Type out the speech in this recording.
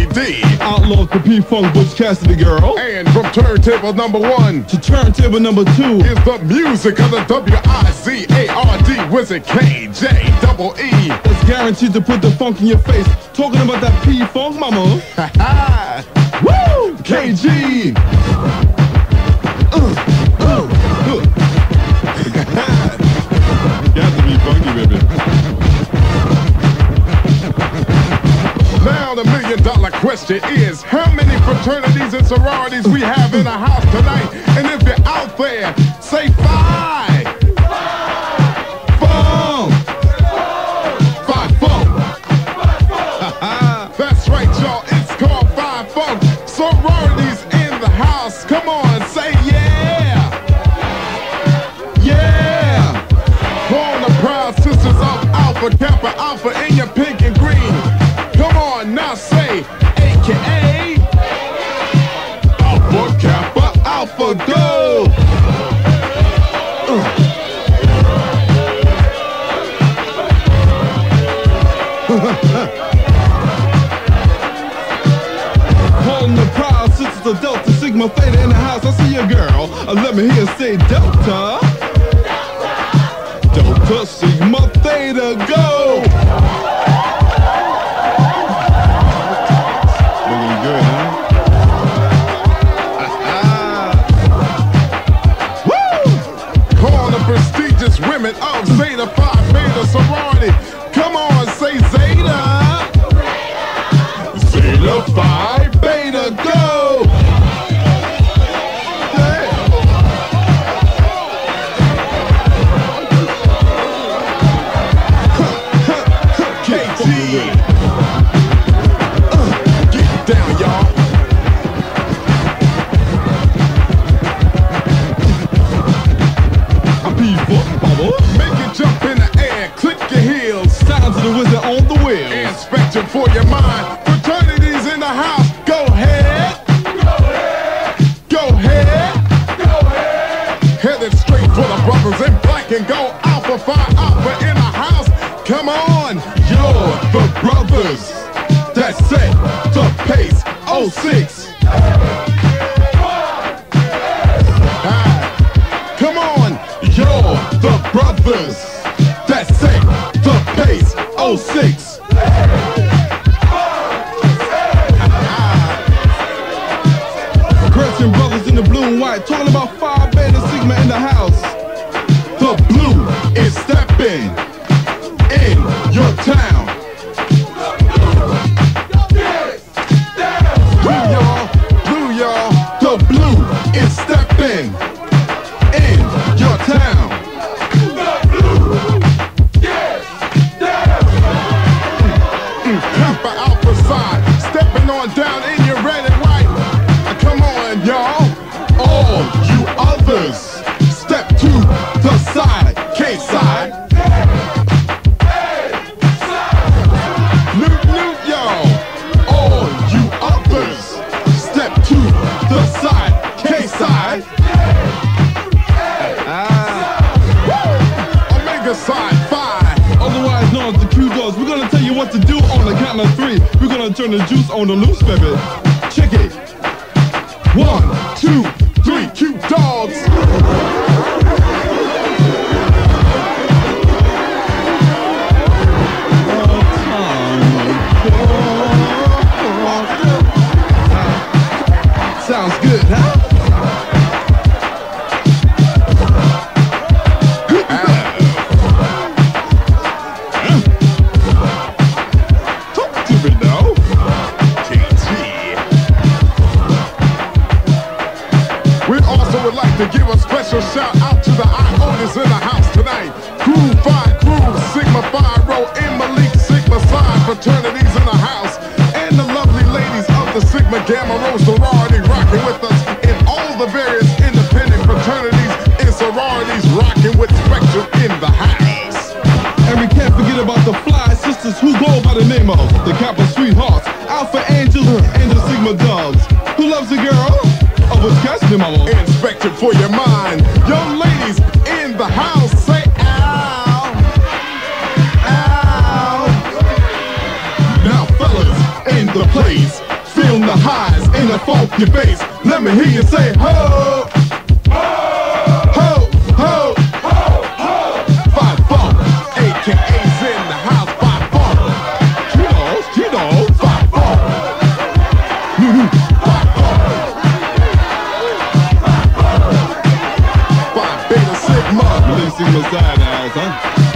KD. Outlaws for P-Funk, Butch Cassidy, girl. And from turntable number 1 to turntable number 2 is the music of the W-I-Z-A-R-D Wizard K-J-E-E. It's guaranteed to put the funk in your face. Talking about that P-Funk, mama. Woo! KG! Got to be funky, baby. Now the $1 million question is, how many fraternities and sororities we have in the house tonight? And if you're out there, say 5. 5 funk. That's right, y'all. It's called 5 Funk. Sororities in the house. Come on, say yeah. Yeah. Calling the proud sisters of Alpha Kappa Alpha in your pink and green. Come on, now say AKA Alpha Kappa Alpha Go. Calling the proud sisters of Delta Sigma Theta in the house. I see you, girl. Let me hear you say Delta. Delta Sigma Theta Go. Looking good, huh? Woo! Call the prestigious women of Zeta Phi Beta sorority. Come on, say Zeta. Zeta Phi Beta Go. KT. Get down, y'all. A P-Funk, mama. Make it jump in the air, click your heels. Sounds of the wizard on the wheel. Inspection for your mind. Fraternities in the house. Go ahead. Go ahead. Headed straight for the brothers in black and gold. Alpha Phi Alpha in the house. Come on. You're the brothers that set the pace. 06. Come on. You're the brothers that set the pace. 06. Crescent brothers in the blue and white. Talking about Phi Beta Sigma in the house. The blue is stepping in your town. Blue y'all, the blue is stepping in your town. Kappa Alpha side, stepping on down in your red and white. Come on, y'all. All you others, step to the side. K side. Loot, y'all. All you others, step to the side. K side. Omega side 5. Otherwise known as the Q-Dogs. We're gonna tell you what to do on the count of 3. We're gonna turn the juice on the loose, baby. Check it. 1, 2, 3, Q dogs. Sounds good, huh? Talk to me now. KT. We also would like to give a special shout out to the Iotas in the house tonight. Crew Phi Crew, Sigma Phi Rho, and Malik Sigma Psi fraternities in the house. And the lovely ladies of the Sigma Gamma Rho sorority rocking with us in all the various independent fraternities and sororities rocking with Spectrum in the house. And we can't forget about the fly sisters who go by the name of the Kappa Sweethearts, Alpha Angels, and the Sigma Dogs. Who loves a girl? Oh, what's catching them, mama? Inspection for your mind. Young ladies in the house, say ow. Ow. Now fellas in the place. the highs, in the funky bass. Let me hear you say ho, ho, ho, ho. 5-4, AKA's in the house. 5-4, Cheetos, 5-4, 5 Beta Sigma, Sigma side ass, huh?